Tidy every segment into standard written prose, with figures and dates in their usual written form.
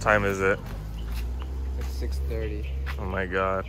time is it? It's 6:30. Oh my god.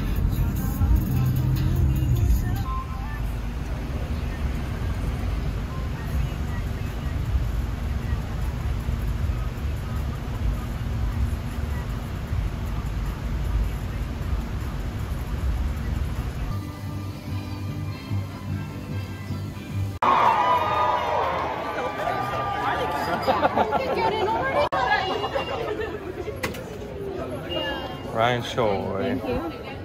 Ryan Choi. Thank you.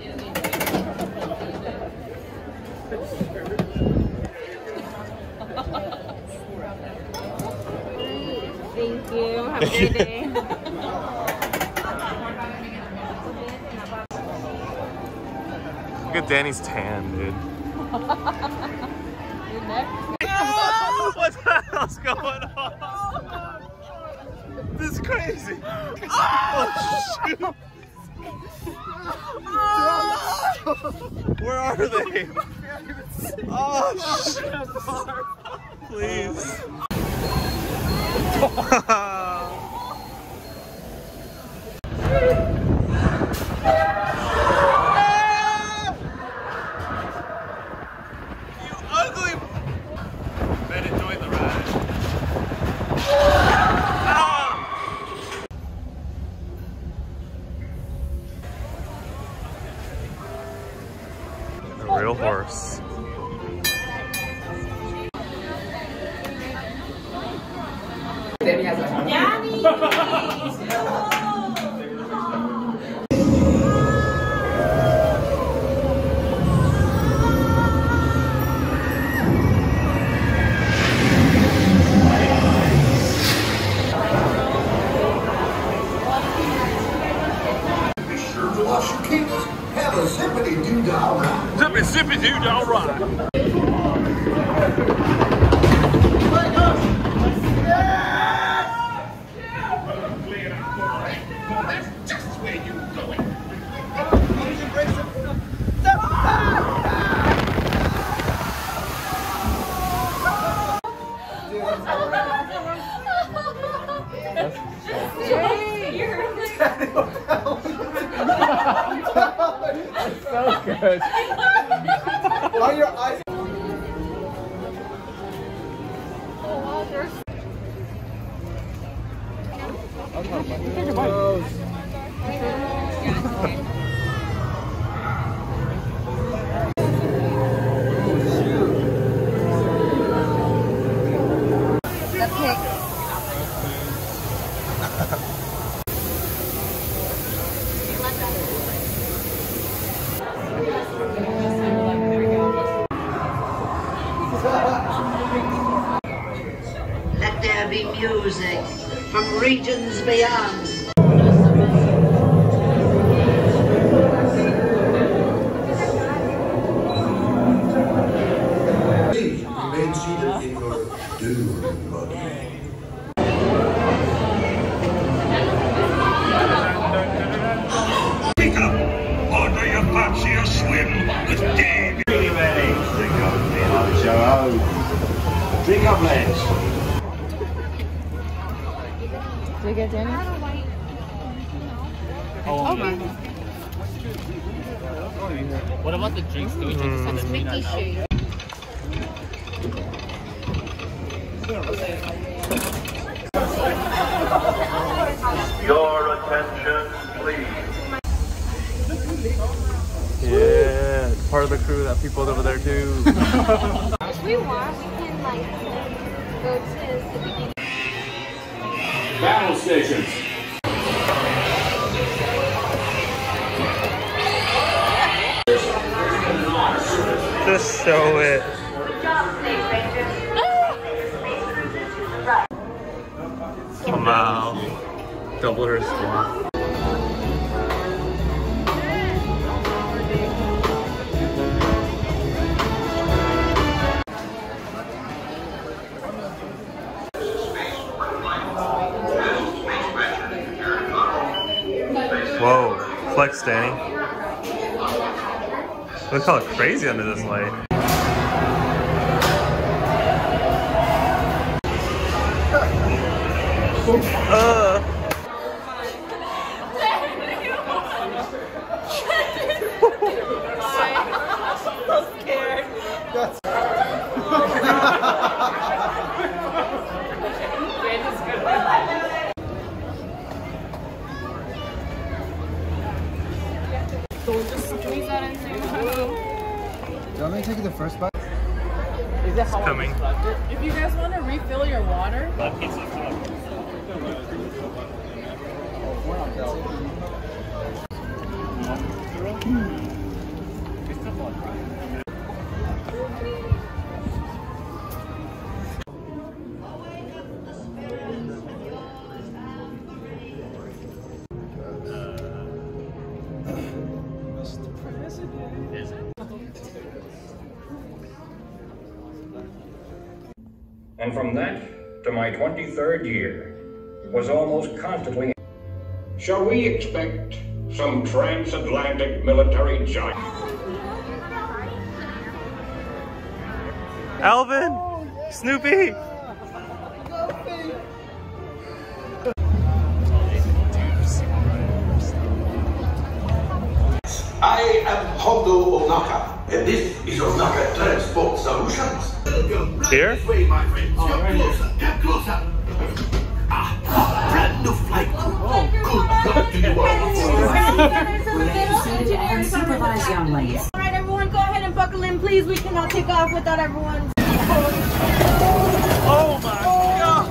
Thank you. Have a great day. Look at Danny's tan, dude. Your neck. What the hell's going on? This is crazy. Oh, shoot. Where are they? Oh, shit. Please. You ugly. Bet enjoy the ride. A real horse. Be sure to wash your kicks. Have a zippity-doo-dah ride. Zippity-doo-dah ride. So good. Why are your eyes? Let there be music from regions beyond. Please remain seated in your dune buggy. Wake up! Or do you fancy a swim with Dave? Really ready. Drink up, Joe. Drink up, lads. Did we get Danny? Oh, Okay. what about the drinks? Do we drink something? Mickey shake. Your attention, please. Yeah, part of the crew. That people over there too. If we want, we can like go to the beginning. Battle stations. Just show it. Wow. Double her score. Whoa, flex, Danny. Look how crazy under this light. So we'll just squeeze that in there. Do you want me to take the first bite? Is that how coming. If you guys want to refill your water, And from that to my 23rd year was almost constantly. Shall we expect some transatlantic military giant? Alvin! Snoopy! I am Hondo Onaka, and this is Onaka Transport Solutions. Here? This way, my friends. Come closer, come closer. Brand new flight crew. Good luck to you all. Supervise young ladies. All right, everyone, go ahead and buckle in, please. We cannot take off without everyone. Oh my god!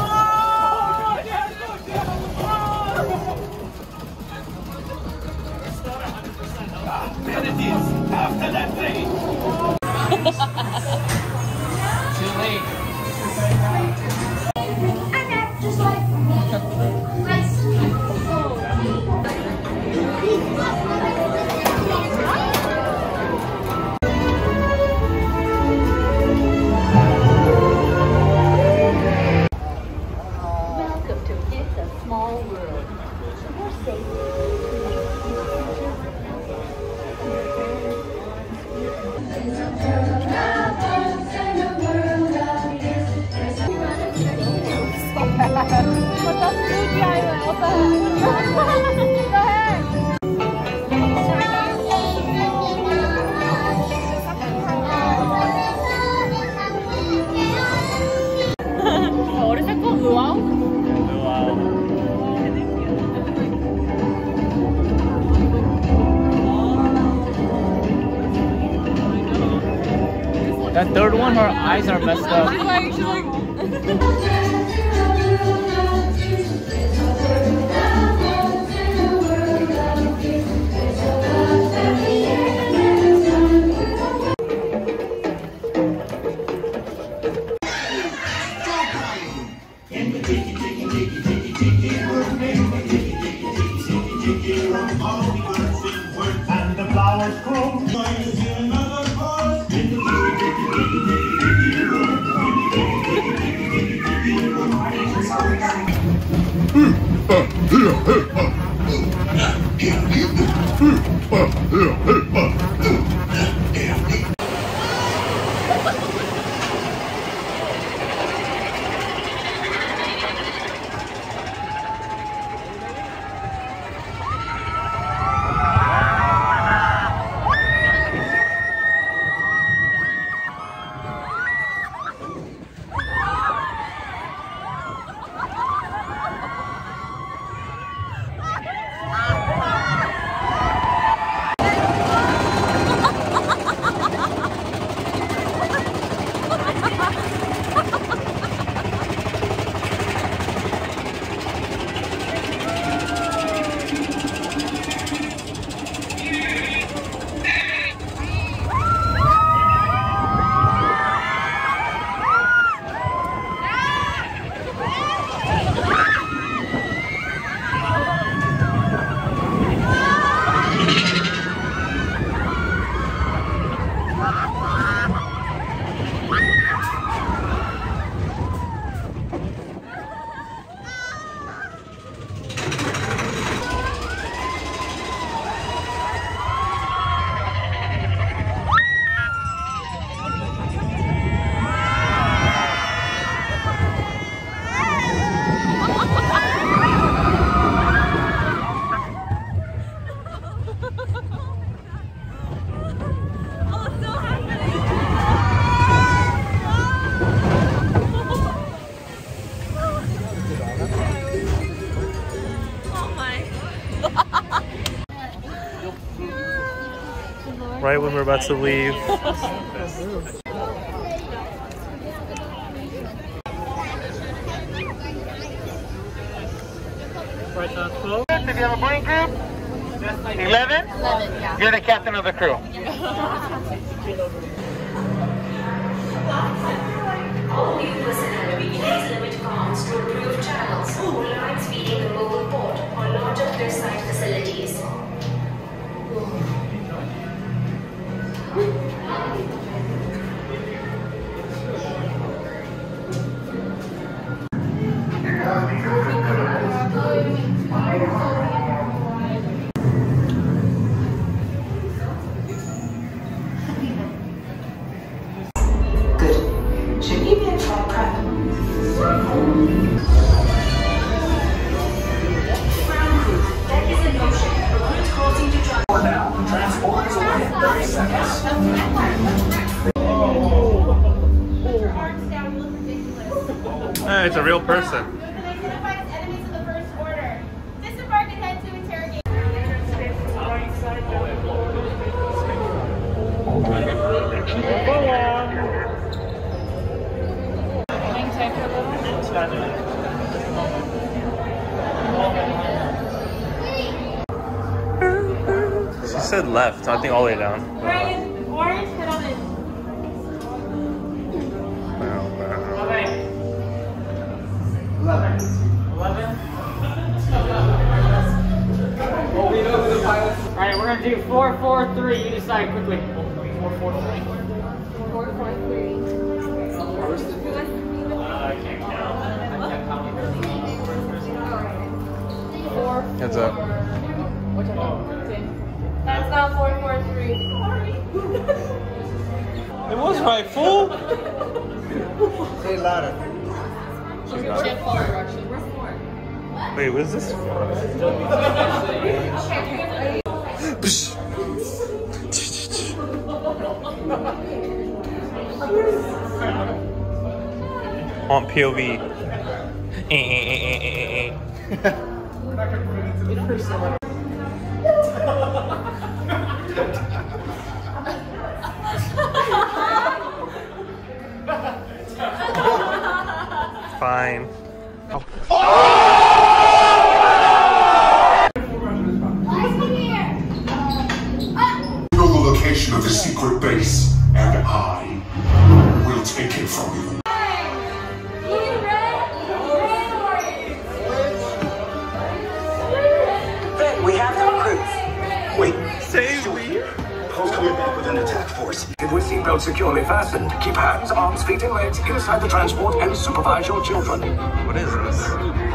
There it is, after that plane. too late. Welcome to It's a Small World. You're safe. What the Fuji Island? What the heck? Go ahead. what is that called? Luau? That third one, her eyes are messed up. She's like. And the flowers grow. Right when we're about to leave. Right now, 12. If you have a blank group, 11? 11, yeah. You're the captain of the crew. All new personnel will please limit comms to approved channels or lines feeding the mobile port or larger clear-side facilities. Should we be in truck prep? Ground crew, deck is in motion. Recruit crossing to transport now. Transport is away in 30 seconds. Hey, it's a real person. Identifies enemies of the first order. Disembark and head to interrogate. She said left, I think all the way down. Orange, head on in. Alright, we're gonna do 4, 4, 3. You decide quickly. 4, 4, 3. 4, 4, 3. I can't count. Heads up. That's not 4, 4, 3. It was right, fool. Say it louder. Wait, what is this? On POV. Fine. Know the location of the secret base, and I will take it from you. We have the recruits. Wait, Save me. Paul's coming back with an attack force. With seatbelts securely fastened, keep hands, arms, feet, and legs inside the transport and supervise your children. What is this?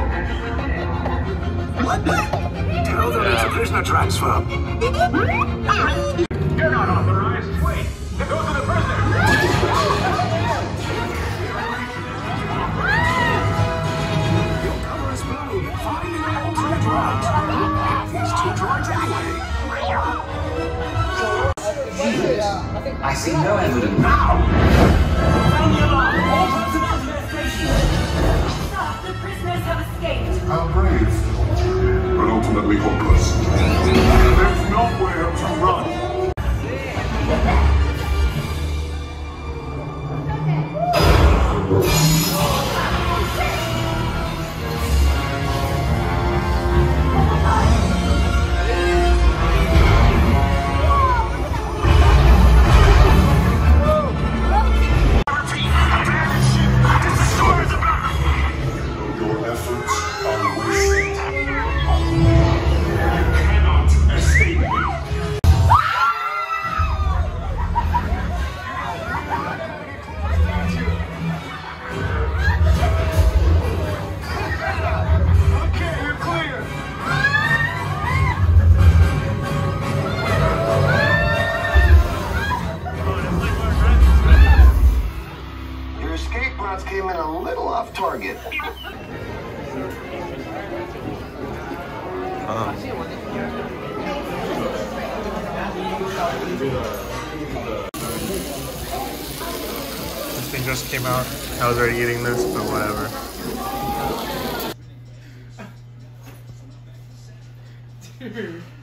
Tell them it's a prisoner transfer. You're not authorized. Wait, those are the prisoners. Your cover is blown. Find an alternate route. These two droids anyway. I see no evidence. Now! The prisoners have escaped. How brave, but ultimately hopeless. There's nowhere to run. Your efforts are wasted. Cannot escape me. Okay, you're clear. Your escape routes came in a little off target. This thing just came out. I was already eating this, but whatever. Dude.